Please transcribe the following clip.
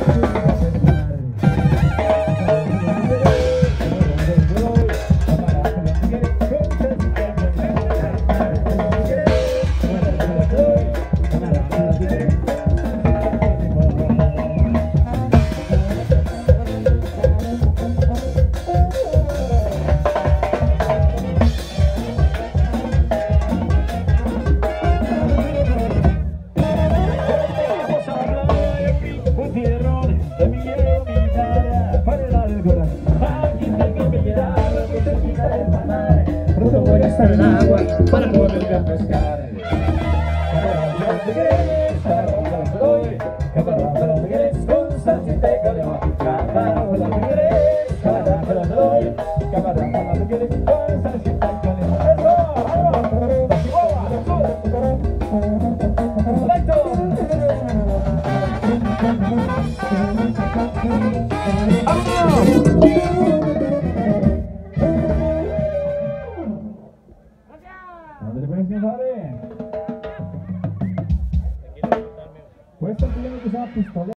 Pronto voy a estar en agua para poder ir a pescar. Camarón de los tigres con salsita y calema. Camarón de los tigres, camarón de los tigres, camarón de los tigres con salsita y calema. ¡Eso! ¡Vamos! ¡Chihuahua! ¡Sur! ¡Recto! ¡Vámonos! ¿Dónde puedes pensar? Puedes estar pidiendo que sea pistola.